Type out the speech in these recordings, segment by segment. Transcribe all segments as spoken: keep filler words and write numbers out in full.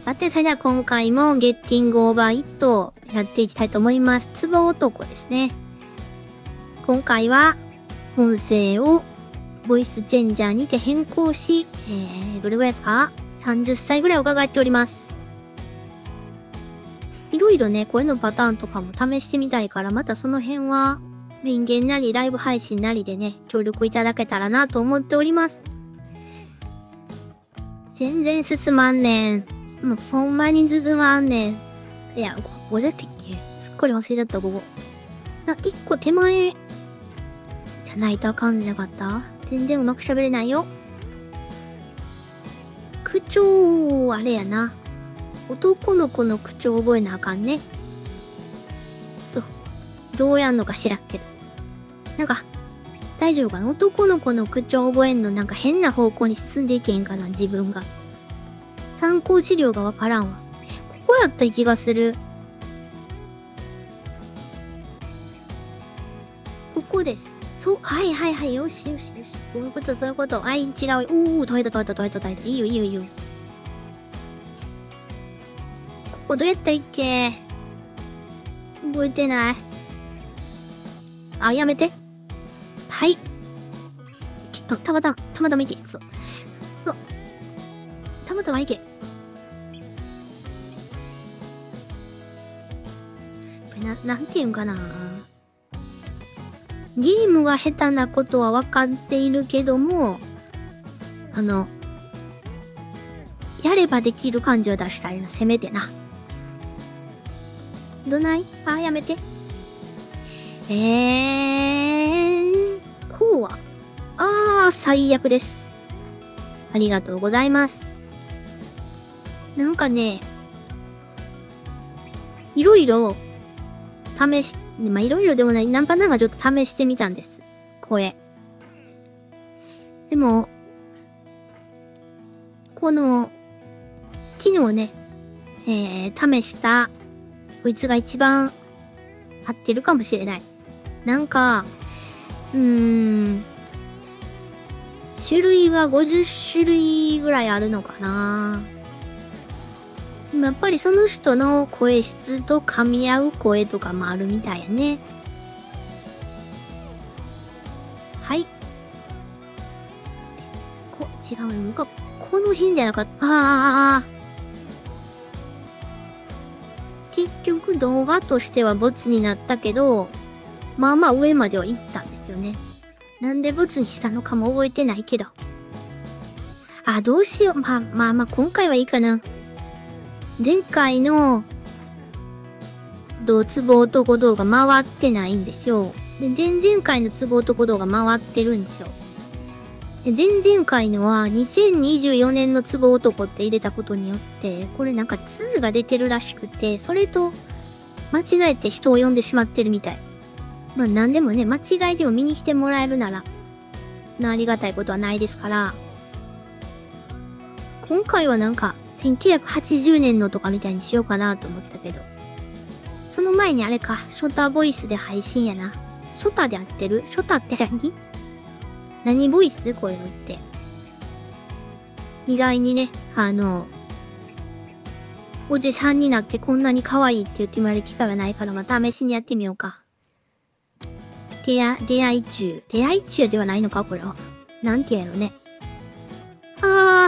さて、それでは今回もゲッティングオーバーイットをやっていきたいと思います。ツボ男ですね。今回は音声をボイスチェンジャーにて変更し、えー、どれぐらいですか ?さんじゅっさいぐらい伺っております。いろいろね、声のパターンとかも試してみたいから、またその辺は、人間なりライブ配信なりでね、協力いただけたらなと思っております。全然進まんねん。もうほんまに進まんねん。いや、ここだったっけすっかり忘れちゃった、ここ。な、一個手前、じゃないとあかんじゃなかった？全然うまく喋れないよ。口調、あれやな。男の子の口調覚えなあかんね。と、どうやんのか知らんけど。なんか、大丈夫かな？男の子の口調覚えんのなんか変な方向に進んでいけんかな、自分が。参考資料がわからんわ。ここやった気がする。ここです。そう、はいはいはい、よしよしよし。そういうこと、そういうこと。はい、違う。おー、解いた解いた解いた解いた。いいよいいよいいよ。ここどうやったっけ？覚えてない。あ、やめて。はい。たまたま、たまたまいけ。そう。そう。たまたまいけ。な、なんていうんかな。ゲームが下手なことは分かっているけども、あの、やればできる感じを出したいな。せめてな。どないあ、やめて。えー、こうは。あー、最悪です。ありがとうございます。なんかね、いろいろ、試し、まあ、いろいろでもない、ナンパなんかちょっと試してみたんです。声。でも、この、昨日ね、えー、試した、こいつが一番合ってるかもしれない。なんか、うーん、種類はごじゅっしゅるいぐらいあるのかな。でもやっぱりその人の声質と噛み合う声とかもあるみたいやね。はい。こ、違うのか、この辺じゃなかった。あーあーあー。結局動画としてはボツになったけど、まあまあ上までは行ったんですよね。なんでボツにしたのかも覚えてないけど。あ、どうしよう。まあまあまあ今回はいいかな。前回の、ツボ男動画回ってないんですよ。で、前々回のツボ男動画回ってるんですよ。で、前々回のはにせんにじゅうよねんのツボ男って入れたことによって、これなんかにが出てるらしくて、それと間違えて人を呼んでしまってるみたい。まあなんでもね、間違いでも見に来てもらえるなら、なありがたいことはないですから、今回はなんかせんきゅうひゃくはちじゅうねんのとかみたいにしようかなと思ったけど、その前にあれか、ショタボイスで配信やな。ショタで合ってる？ショタって何？何ボイス？こういうのって。意外にね、あの、おじさんになってこんなに可愛いって言ってもらえる機会はないから、また試しにやってみようか。出会、出会い中。出会い中ではないのかこれは。なんて言うのね。あ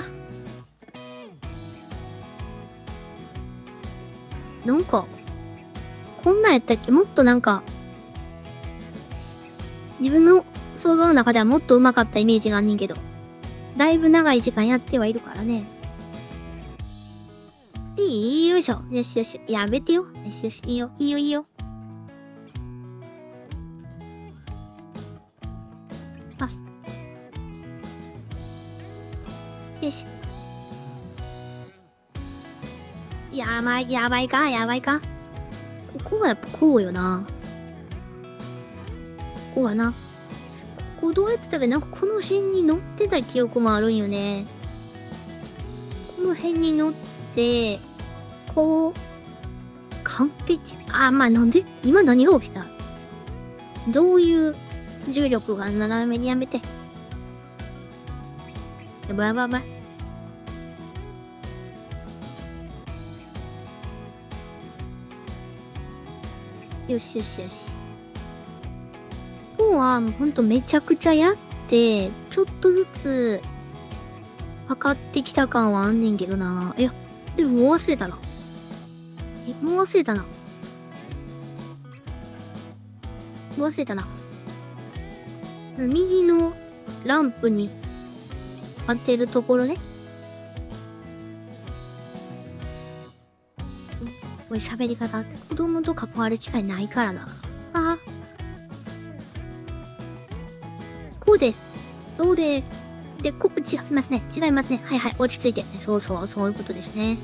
ー。なんか、こんなんやったっけ？もっとなんか、自分の想像の中ではもっと上手かったイメージがあんねんけど。だいぶ長い時間やってはいるからね。いいよいしょ。よしよし。やめてよ。よしよし。いいよ。いいよいいよ。あ。よし。やばい、やばいか、やばいか。ここはやっぱこうよな。ここはな。ここどうやってたかなんかこの辺に乗ってた記憶もあるんよね。この辺に乗って、こう、完璧。あ、まあなんで今何が起きた？どういう重力が斜めにやめて。やばいやばいやばい。 よしよしよし。今日はもうほんとめちゃくちゃやって、ちょっとずつ、分かってきた感はあんねんけどな。いや、でももう忘れたな。え、もう忘れたな。もう忘れたな。右のランプに当てるところね。これ喋り方って子供と関わる機会ないからな。ああ。こうです。そうです。で、ここ違いますね。違いますね。はいはい。落ち着いて。そうそう、そういうことですね。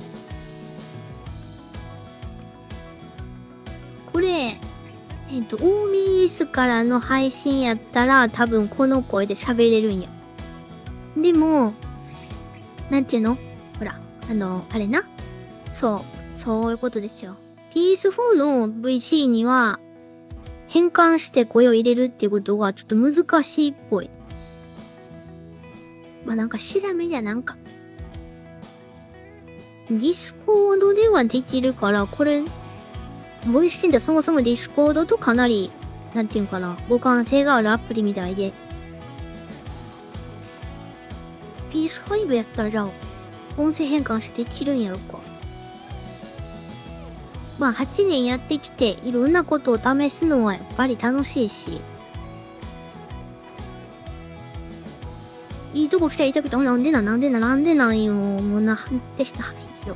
これ、えっと、オービーエス からの配信やったら多分この声で喋れるんや。でも、なんていうのほら、あの、あれな。そう、そういうことですよ。ピーエスフォー の ブイシー には変換して声を入れるっていうことがちょっと難しいっぽい。まあなんか調べりゃなんか。ディスコードではできるから、これ、ボイスチェンってそもそもディスコードとかなり、なんていうかな、互換性があるアプリみたいで。ピーエスファイブ やったらじゃあ、音声変換してできるんやろか。まあはちねんやってきて、いろんなことを試すのはやっぱり楽しいし。いいとこ来たらいたけど、なんでな、なんでな、なんでなんよ。もうなんでないよ。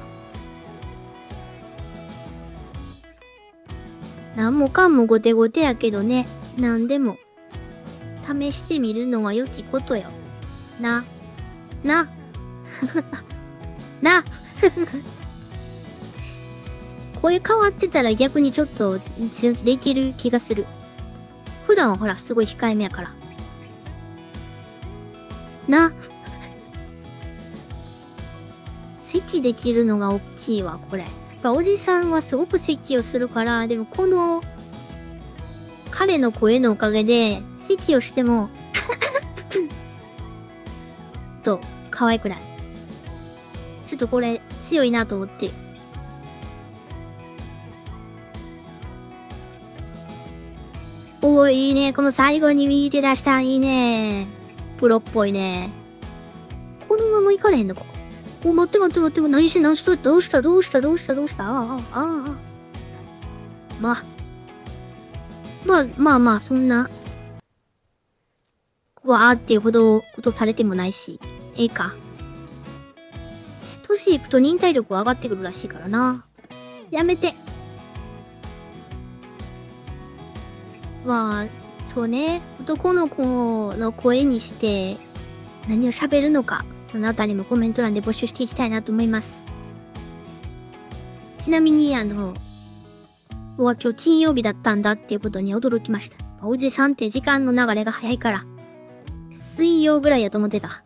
なんもかんもごてごてやけどね。なんでも、試してみるのは良きことよ。な。な。な。声変わってたら逆にちょっとできる気がする。普段はほら、すごい控えめやから。な。咳できるのが大きいわ、これ。やっぱおじさんはすごく咳をするから、でもこの、彼の声のおかげで、咳をしても、と、可愛くない。ちょっとこれ、強いなと思って。おー、いいね。この最後に右手出したんいいね。プロっぽいね。このまま行かれへんのか。お、待って待って待って、何して何して、どうしたどうしたどうしたどうしたああ、ああ、ああ。まあ。まあ、まあまあ、そんな。わーっていうほどことされてもないし。ええか。年いくと忍耐力は上がってくるらしいからな。やめて。まあ、そうね。男の子の声にして、何を喋るのか、そのあたりもコメント欄で募集していきたいなと思います。ちなみに、あの、うわ、今日金曜日だったんだっていうことに驚きました。おじさんって時間の流れが早いから、水曜ぐらいやと思ってた。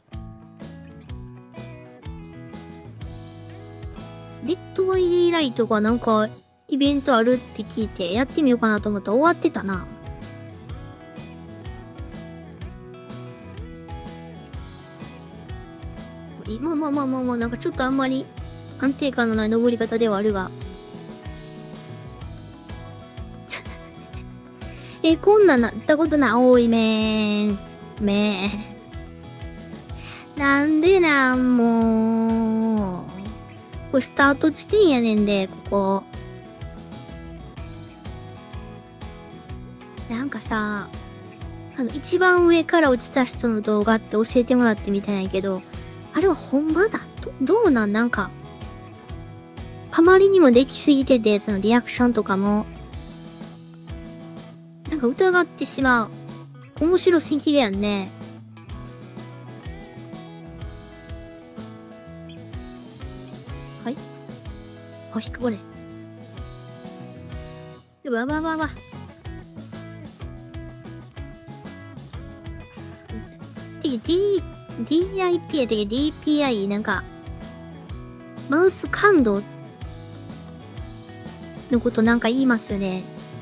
デッドアイディライトがなんか、イベントあるって聞いて、やってみようかなと思ったら終わってたな。まあまあまあまあまあ、なんかちょっとあんまり安定感のない登り方ではあるが。え、こんなんなったことない。おいめーん。めー。なんでなんもう。これスタート地点やねんで、ここ。なんかさ、あの、一番上から落ちた人の動画って教えてもらってみたいんやけど、あれはほんまだど、どうなんなんか、あまりにもできすぎてて、そのリアクションとかも、なんか疑ってしまう。面白すぎるやんね。はい。あ、引くこれ。わわわわ。てき、D、ディーアイピー やてけ ディーピーアイ なんか、マウス感度のことなんか言いますよね。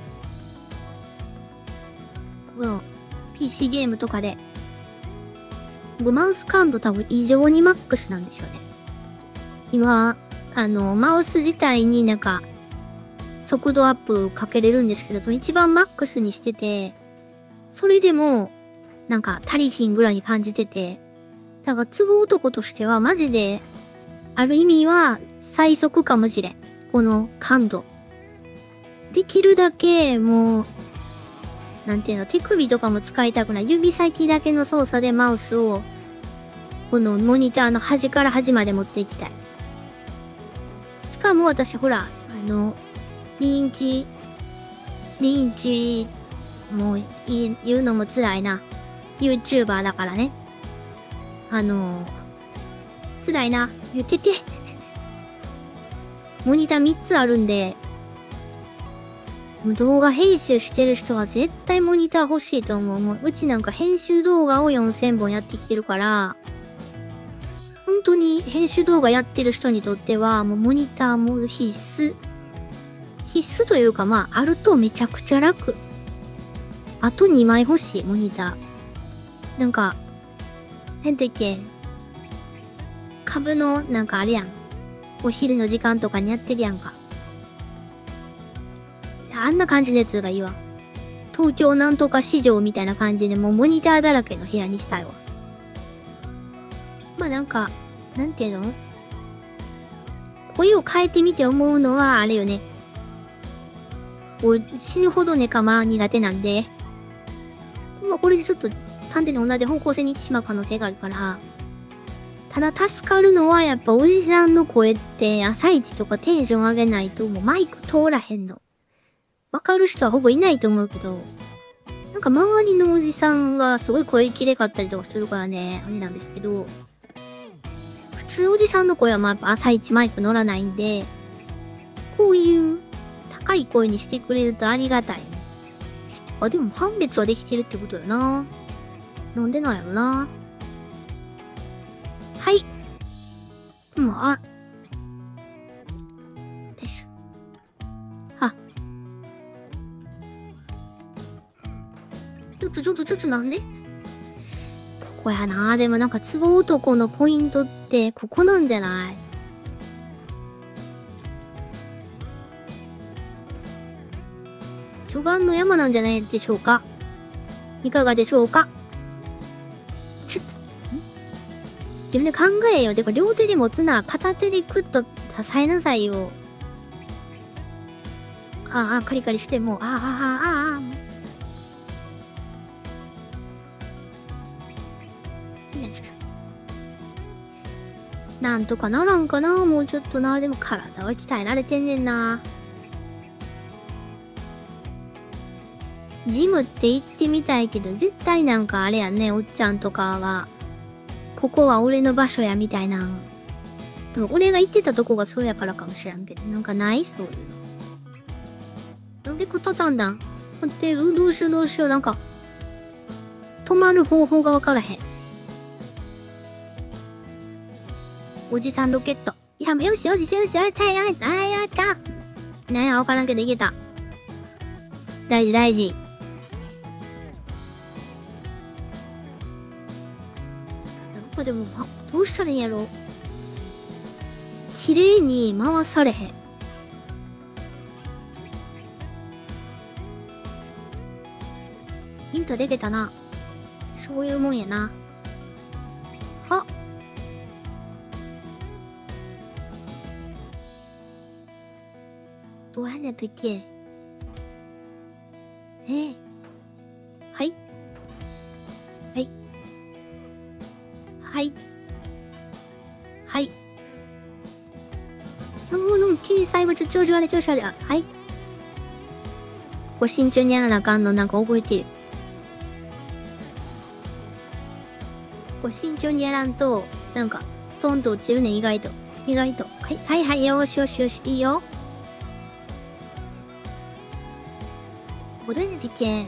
この ピーシー ゲームとかで。マウス感度多分異常にマックスなんですよね。今、あの、マウス自体になんか、 速度アップかけれるんですけど、その一番マックスにしてて、それでも、なんか足りひんぐらいに感じてて、だから、ツボ男としてはマジで、ある意味は最速かもしれん。この感度。できるだけ、もう、なんていうの、手首とかも使いたくない。指先だけの操作でマウスを、このモニターの端から端まで持っていきたい。しかも私、ほら、あの、認知、認知、もう言うのも辛いな。YouTuber だからね。あの、辛いな。言ってて。モニターみっつあるんで、動画編集してる人は絶対モニター欲しいと思う。もう、うちなんか編集動画をよんせんぼんやってきてるから、本当に編集動画やってる人にとっては、もうモニターも必須。必須というか、まあ、あるとめちゃくちゃ楽。あとにまい欲しい、モニター。なんか、変だっけ、株の、なんかあれやん。お昼の時間とかにやってるやんか。あんな感じのやつがいいわ。東京なんとか市場みたいな感じでもうモニターだらけの部屋にしたいわ。まあなんか、なんていうの？声を変えてみて思うのはあれよね。こう死ぬほどネカマ苦手なんで、まあこれでちょっと完全に同じ方向性に行ってしまう可能性があるから、ただ助かるのはやっぱおじさんの声って朝一とかテンション上げないともうマイク通らへんの。わかる人はほぼいないと思うけど、なんか周りのおじさんがすごい声きれかったりとかするからね、あれなんですけど、普通おじさんの声はまあやっぱ朝一マイク乗らないんで、こういう高い声にしてくれるとありがたいね。あ、でも判別はできてるってことよな。なんでなんやろな。はい。うん、あ。です。あ。ちょっとちょっとちょっとなんで？ここやな。でもなんかツボ男のポイントってここなんじゃない？序盤の山なんじゃないでしょうか？いかがでしょうか？ちょっと、自分で考えよ。で、これ両手で持つな。片手でクッと支えなさいよ。ああ、カリカリしてもう、ああ、ああ、ああ。なんとかならんかな、もうちょっとな。でも体は鍛えられてんねんな。ジムって行ってみたいけど、絶対なんかあれやね、おっちゃんとかは、ここは俺の場所やみたいな。でも俺が行ってたとこがそうやからかもしらんけど、なんかないそういうの。なんでこう畳んだん？待って、どうしようどうしよう、なんか、止まる方法がわからへん。おじさんロケット。いや、よしよしよし、やったやったやった。なんや、わからんけどいけた。大事大事。なんかでも、どうしたらいいんやろ。綺麗に回されへん。ヒントできたな。そういうもんやな。は。どうやんねんといけ。ええ。はい。はい。はい。はい。もう、でも、君最後、ちょ、調子悪い、調子悪い。はい。こう、慎重にやらなあかんの、なんか覚えてる。こう、慎重にやらんと、なんか、ストンと落ちるね、意外と。意外と。はい、はいはい、よーしよしよし、いいよ。どれの実験？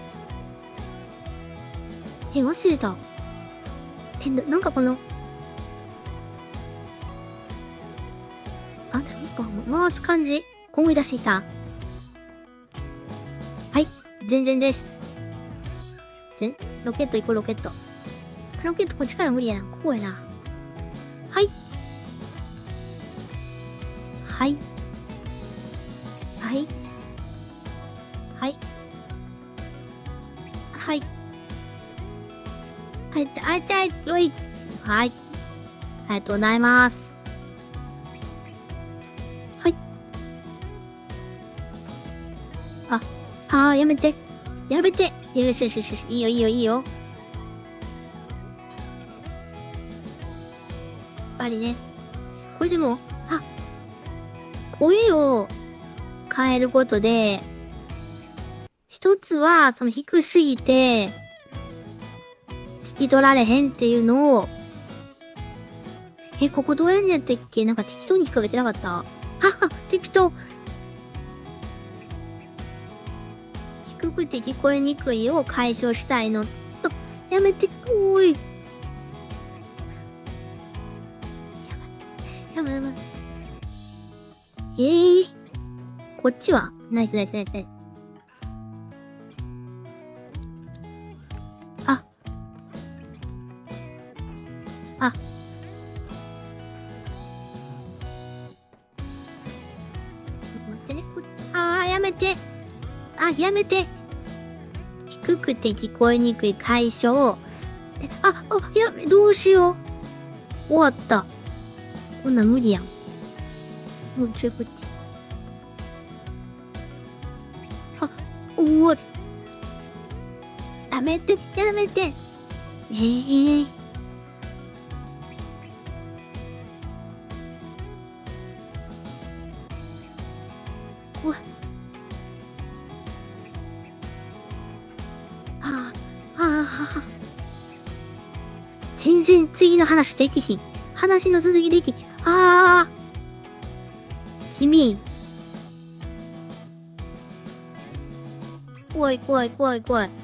え、忘れた。え、なんかこの、あ、でも、回す感じ思い出してきた。はい、全然です。全、ロケット行こう、ロケット。ロケットこっちから無理やな。こうやな。はい。はい。ははい。はい。はい。はい、あいちゃい、よい。はい。ありがとうございます。はい。あ、あー、やめて。やめて。よしよしよしよし。いいよいいよいいよ。やっぱりね。これでも、あ、声を変えることで、一つは、その低すぎて、聞き取られへんっていうのを、え、ここどうやんねやったっけ？なんか適当に引っ掛けてなかった？はは、適当。低くて聞こえにくいを解消したいのと、やめて、おーい。やばい、やばい、やばい。えー、こっちはナイスナイスナイスナイス。あ。あ。待ってね。あー、やめて。あ、やめて。低くて聞こえにくい解消。あ、あ、やめ、どうしよう。終わった。こんなん無理やん。もうちょいこっち。あ、おーい。やめて、やめて。えー。怖い。ああ、ああ、全然次の話できひん。話の続きでき、ああ。君。怖い怖い怖い怖い。や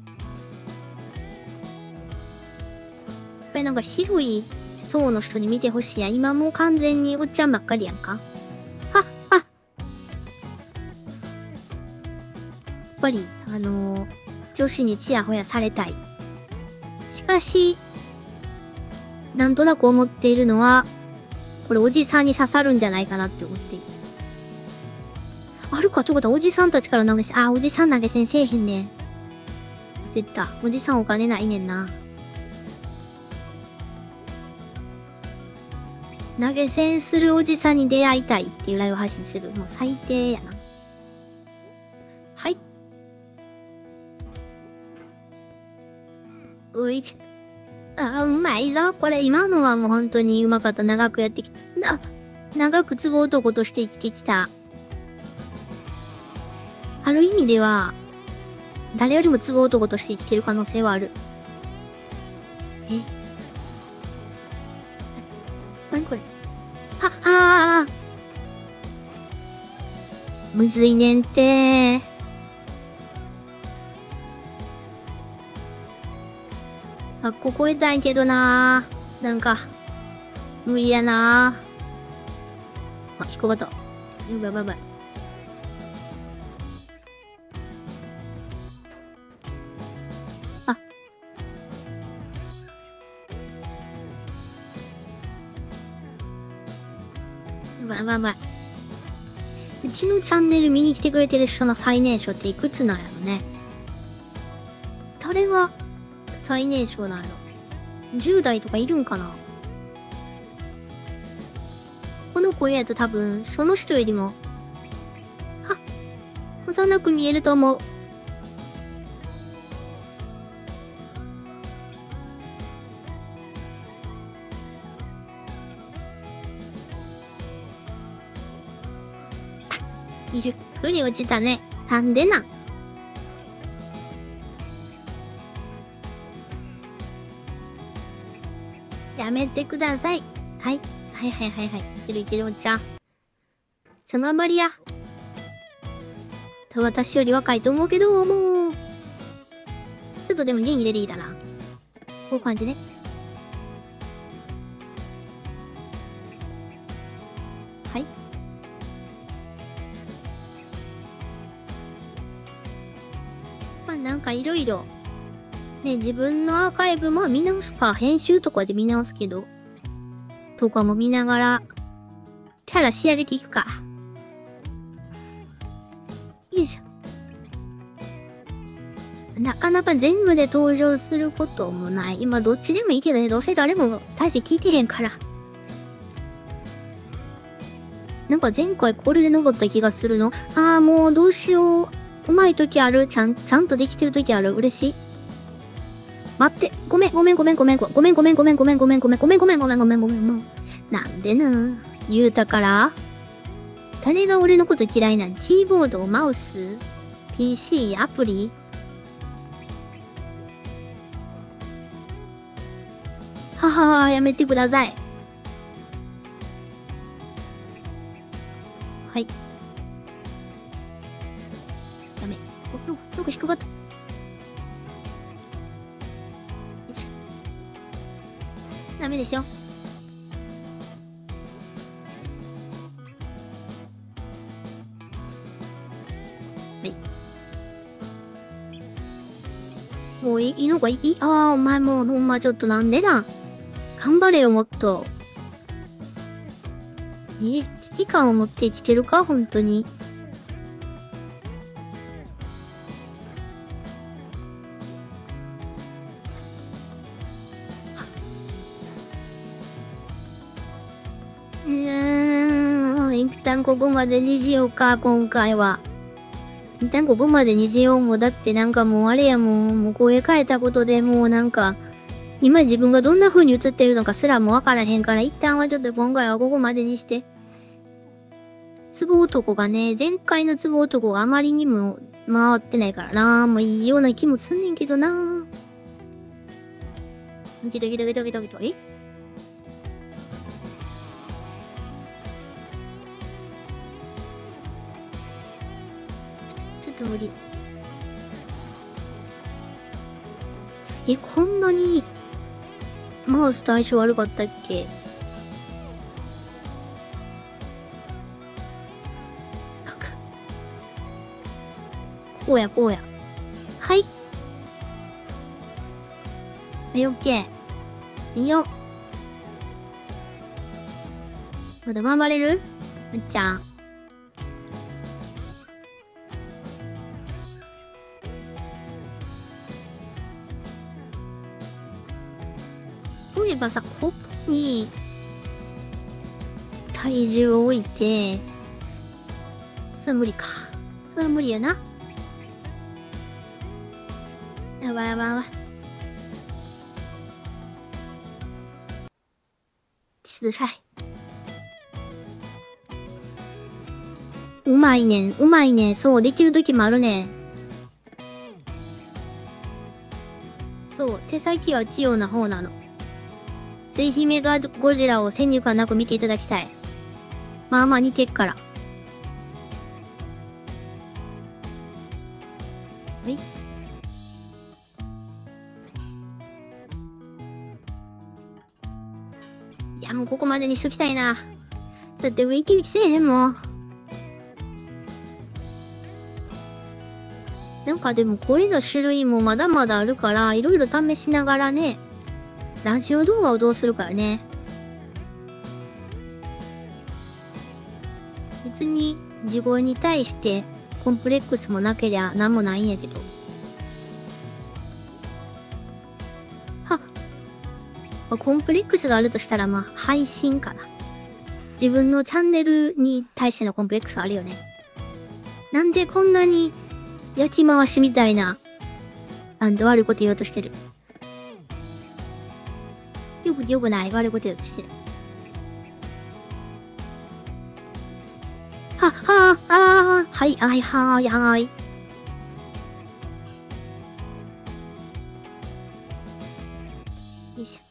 っぱりなんか広い層の人に見てほしいや。今もう完全におっちゃんばっかりやんか。あ、あ。やっぱり、あのー、女子にチヤホヤされたい。しかし、なんとなく思っているのは、これおじさんに刺さるんじゃないかなって思っている。あるかということはおじさんたちから投げ銭、あ、おじさん投げ銭せえへんねん。忘れた。おじさんお金ないねんな。投げ銭するおじさんに出会いたいっていうライブ配信する。もう最低やな。はい。うい。あ、うまいぞ。これ今のはもう本当にうまかった。長くやってきた。あ、長く壺男として生きてきた。ある意味では、誰よりも壺男として生きてる可能性はある。え？何これ？は、ああ。むずいねんてー。あ、ここえたいけどなー。なんか、無理やなー。あ、引っかかった。やばいやばいやばい。あ。やばいやばいやばい。うちのチャンネル見に来てくれてる人の最年少っていくつなんやろね。誰が最年少なんやろ。じゅう代とかいるんかな。この声やと多分、その人よりも、は、幼く見えると思う。ゆっくり落ちたね。なんでなん？やめてください。はい。はいはいはいはい。いけるいけるおっちゃん。そのあまりや。私より若いと思うけど、もう。ちょっとでも元気出てきたな。こういう感じね。はい。まあなんかいろいろ。ね、自分のアーカイブも見直すか、編集とかで見直すけど、とかも見ながら、キャラ仕上げていくか。 なかなか全部で登場することもない。今どっちでもいいけどね、どうせ誰も大して聞いてへんから。なんか前回これで登った気がするの。ああ、もうどうしよう。うまい時ある。ちゃん、ちゃんとできてる時ある。嬉しい。待って。ごめん、ごめん、ごめん、ごめん、ごめん、ごめん、ごめん、ごめん、ごめん、ごめん、ごめん、ごめん、ごめん、ごめん、ごめん、ごめん。なんでな。言うたから。誰が俺のこと嫌いなん？キーボード、マウス、ピーシー、アプリ。ははは、やめてください。はい。ダメ。お、なんか低かった。よいしょ。ダメですよ。はい。もういいのかいいああ、お前もうほんまちょっとなんでなん。頑張れよ、もっと。え、危機感を持って生きてるか本当に。うーん、一旦ここまでにしようか、今回は。一旦ここまでにしようも、だってなんかもうあれやもん、もう声変えたことでもうなんか、今自分がどんな風に映ってるのかすらもわからへんから、一旦はちょっと今回はここまでにして。ツボ男がね、前回のツボ男があまりにも回ってないからな、もういいような気もすんねんけどな。ギトギトギトギトギト、えちょっと無理。え、こんなにマウスと相性悪かったっけ？なんか、こうやこうや。はい。はい、オッケー。いいよ。まだ頑張れる？むっちゃん。例えばさ、ここに体重を置いて、それは無理か。それは無理やな。やばいやばいやばい。死晒。うまいねん、うまいねん。そう、できるときもあるねん。そう、手先は器用な方なの。ぜひメガゴジラを先入観なく見ていただきたい。まあまあ似てっから。はい。いや、もうここまでにしときたいな。だってウィキウィキせえへんもん。なんかでもこれの種類もまだまだあるから、いろいろ試しながらね、ラジオ動画をどうするかね。別に自分に対してコンプレックスもなけりゃなんもないんやけど。はっ。まあ、コンプレックスがあるとしたらまあ配信かな。自分のチャンネルに対してのコンプレックスあるよね。なんでこんなに焼き回しみたいな、あんた悪いこと言おうとしてる。よく、よくない。悪いこと言おうとしてる。は、はあ、ああ、はい、はい、はい、はい。よいし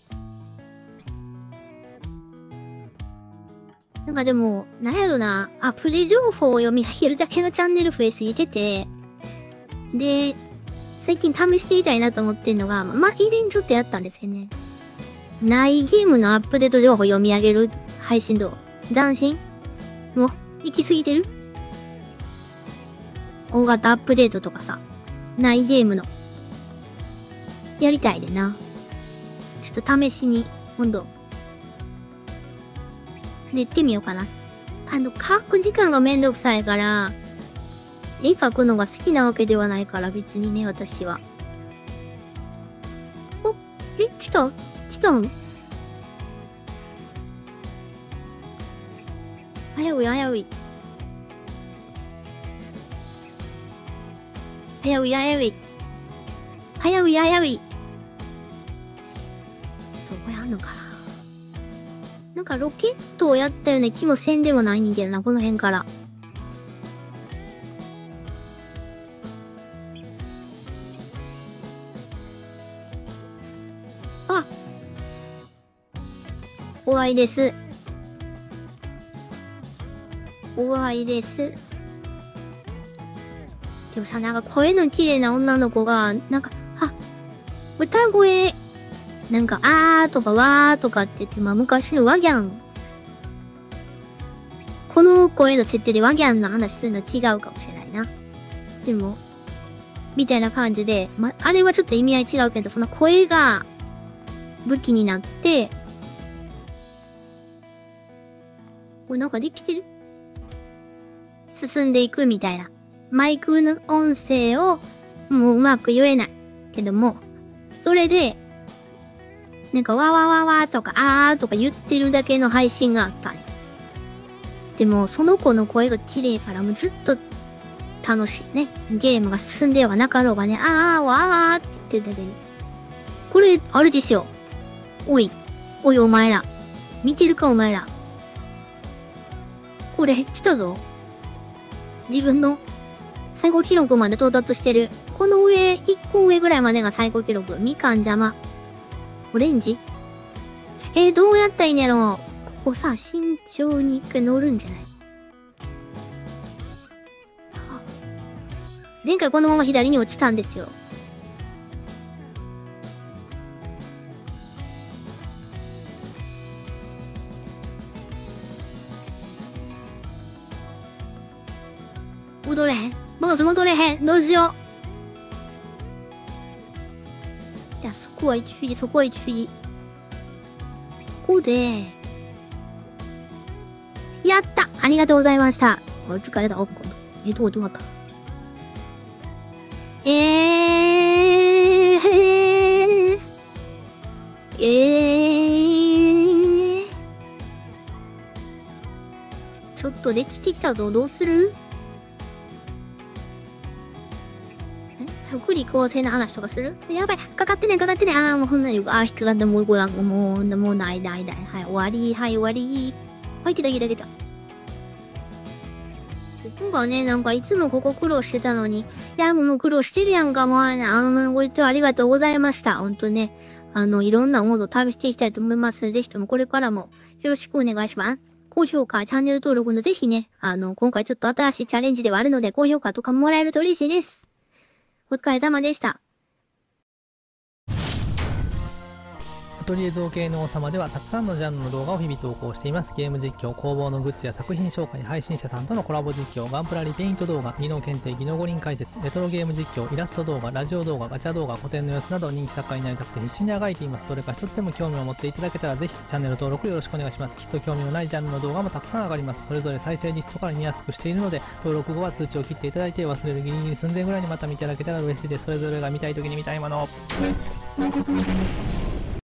ょ。なんかでも、なんやろな、アプリ情報を読み上げるだけのチャンネル増えすぎてて、で、最近試してみたいなと思ってんのが、まあ、以前ちょっとやったんですよね。ないゲームのアップデート情報読み上げる配信どう？斬新？もう、行き過ぎてる？大型アップデートとかさ、ないゲームの。やりたいでな。ちょっと試しに、今度、で行ってみようかな。あの、書く時間がめんどくさいから、絵描くのが好きなわけではないから別にね、私は。 え、来た来たの？危うい、危うい。危うい、危うい。危うい、危うい。どこやんのかな。なんかロケットをやったような気もせんでもないんだよな、この辺から。あ、お会いです。お会いです。でもさ、なんか声の綺麗な女の子が、なんか、あ、歌声、なんか、あーとかわーとかって言って、まあ昔のワギャン。この声の設定でワギャンの話するのは違うかもしれないな。でも、みたいな感じで、ま、あれはちょっと意味合い違うけど、その声が武器になって、これなんかできてる？進んでいくみたいな。マイクの音声をもううまく言えない。けども、それで、なんかわわわわとかあーとか言ってるだけの配信があったんよ。でも、その子の声が綺麗からもうずっと楽しいね。ゲームが進んではなかろうがね、あーわーって言ってたけど。これ、あれですよ。おい、おいお前ら。見てるかお前ら。これ、来たぞ。自分の最高記録まで到達してる。この上、一個上ぐらいまでが最高記録。みかん邪魔。オレンジ？えー、どうやったらいいんやろ？ここさ、慎重に一回乗るんじゃない？前回このまま左に落ちたんですよ。戻れへん。ボス戻れへん。どうしよう。いや、そこは注意、そこは注意。ここで、やったありがとうございました。お疲れだ、おっこ。え、どうどうだったえー、えー、えー、ちょっとできてきたぞ。どうする？福利厚生の話とかする？やばい、かかってね、かかってね。あー、もうほんなに、あー、引っかかって、もう、もう、もう、もう、ないないない。はい、終わり、はい、終わり。はい、来た来た来た。ここがね、なんかいつもここ苦労してたのに、いや、もう苦労してるやんか、もう、あの、ご視聴ありがとうございました。ほんとね、あの、いろんなモードを試していきたいと思いますので、ぜひともこれからもよろしくお願いします。高評価、チャンネル登録のぜひね、あの、今回ちょっと新しいチャレンジではあるので、高評価とかもらえると嬉しいです。お疲れ様でした。 アトリエ造形の王様ではたくさんのジャンルの動画を日々投稿しています。ゲーム実況、工房のグッズや作品紹介、配信者さんとのコラボ実況、ガンプラリペイント動画、技能検定、技能五輪解説、レトロゲーム実況、イラスト動画、ラジオ動画、ガチャ動画、古典の様子など人気作家になりたくて必死にあがいています。どれか一つでも興味を持っていただけたらぜひチャンネル登録よろしくお願いします。きっと興味のないジャンルの動画もたくさん上がります。それぞれ再生リストから見やすくしているので、登録後は通知を切っていただいて忘れるギリギリ寸前ぐらいにまた見ていただけたら嬉しいです。それぞれが見たい時に見たいものを。